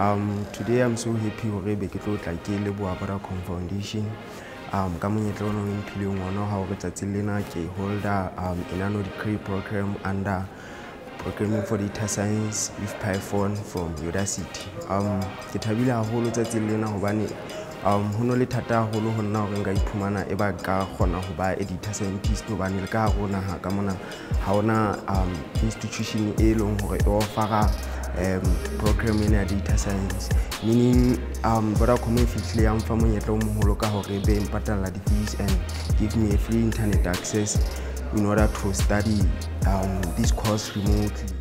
Today I'm so happy to be like the Vodacom Foundation. I hold a Nano degree program under programming for data science with Python from Udacity. Kitabila holo tsa tsilena hobane hono le thata holo honna hore nka iphumana e ba ka khona ho ba data scientist hobane le ka rona ha ka mona ha ona institution e leng hore e offer programming ya data science, meaning Vodacom officially am fa monyetla o moholo ka hore be mpatala di fees and give me a free internet access in order to study this course remotely.